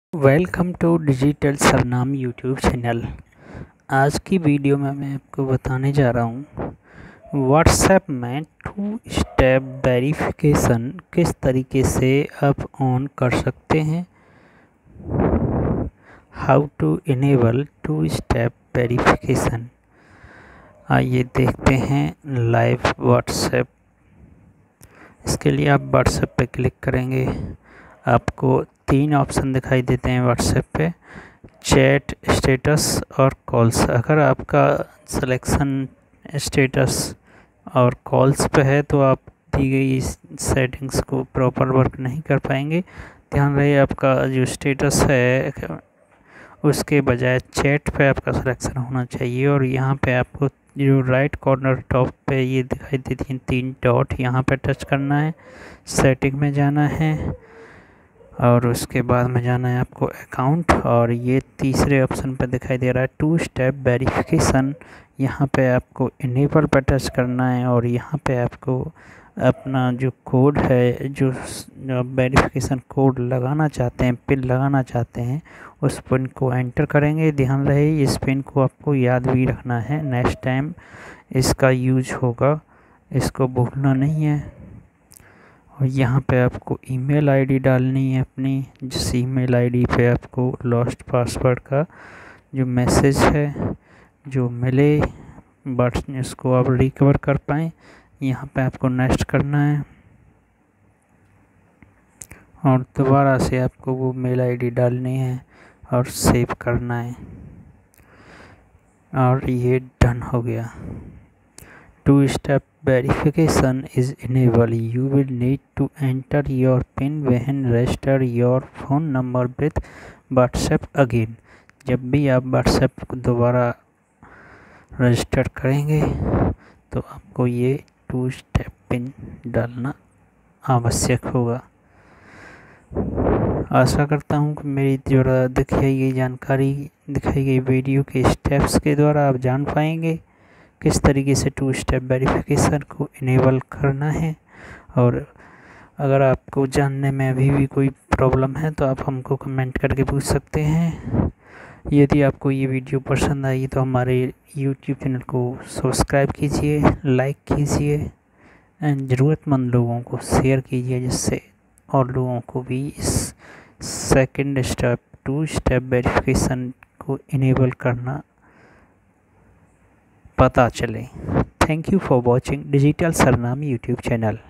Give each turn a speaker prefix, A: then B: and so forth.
A: Welcome to digital Sarnam YouTube channel. आज की video में मैं आपको बताने जा रहा हूँ व्हाट्सएप में 2 स्टेप वेरिफिकेशन किस तरीके से आप ऑन कर सकते हैं। How to enable 2 step verification. आइए देखते हैं लाइव व्हाट्सएप। इसके लिए आप व्हाट्सएप पे क्लिक करेंगे। आपको 3 ऑप्शन दिखाई देते हैं व्हाट्सएप पे, चैट, स्टेटस और कॉल्स। अगर आपका सिलेक्शन स्टेटस और कॉल्स पे है तो आप दी गई सेटिंग्स को प्रॉपर वर्क नहीं कर पाएंगे। ध्यान रहे आपका जो स्टेटस है उसके बजाय चैट पे आपका सिलेक्शन होना चाहिए। और यहाँ पे आपको जो राइट कॉर्नर टॉप पे ये दिखाई देती हैं 3 डॉट, यहाँ पे टच करना है, सेटिंग में जाना है और उसके बाद में जाना है आपको अकाउंट। और ये तीसरे ऑप्शन पे दिखाई दे रहा है 2 स्टेप वेरिफिकेशन, यहाँ पे आपको इनेबल पे टच करना है। और यहाँ पे आपको अपना जो कोड है, जो वेरिफिकेशन कोड लगाना चाहते हैं, पिन लगाना चाहते हैं, उस पिन को एंटर करेंगे। ध्यान रहे इस पिन को आपको याद भी रखना है, नेक्स्ट टाइम इसका यूज होगा, इसको भूलना नहीं है। और यहाँ पे आपको ईमेल आईडी डालनी है अपनी, जिस ईमेल आईडी पे आपको लॉस्ट पासवर्ड का जो मैसेज है जो मिले बट इसको आप रिकवर कर पाएँ, यहाँ पे आपको नेक्स्ट करना है और दोबारा से आपको वो मेल आईडी डालनी है और सेव करना है। और ये डन हो गया। 2 step verification is enabled. You will need to enter your PIN when register your phone number with WhatsApp again. जब भी आप WhatsApp को दोबारा रजिस्टर करेंगे तो आपको ये 2 स्टेप पिन डालना आवश्यक होगा। आशा करता हूँ कि मेरी जो दिखाई गई जानकारी, दिखाई गई वीडियो के स्टेप्स के द्वारा आप जान पाएंगे किस तरीके से 2 स्टेप वेरिफिकेशन को इनेबल करना है। और अगर आपको जानने में अभी भी कोई प्रॉब्लम है तो आप हमको कमेंट करके पूछ सकते हैं। यदि आपको ये वीडियो पसंद आई तो हमारे यूट्यूब चैनल को सब्सक्राइब कीजिए, लाइक कीजिए एंड ज़रूरतमंद लोगों को शेयर कीजिए, जिससे और लोगों को भी इस सेकंड स्टेप 2 स्टेप वेरिफिकेशन को इनेबल करना पता चले। Thank you for watching digital Sarnam YouTube channel.